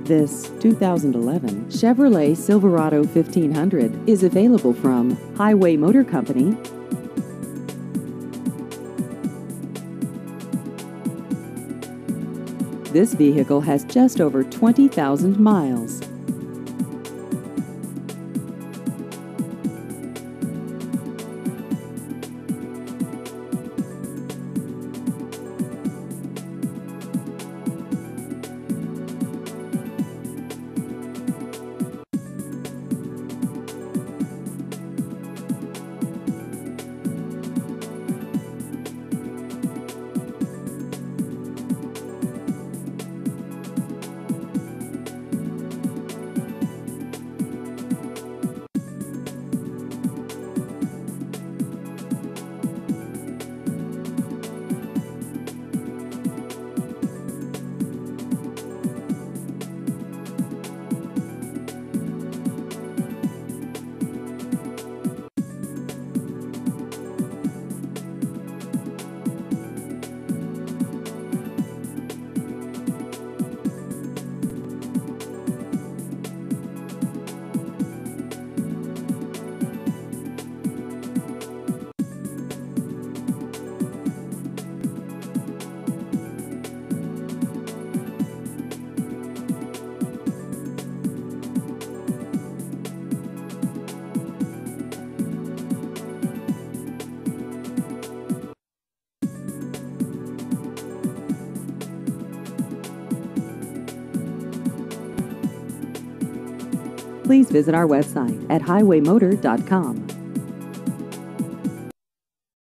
This 2011 Chevrolet Silverado 1500 is available from Highway Motor Company. This vehicle has just over 20,000 miles. Please visit our website at highwaymotor.com.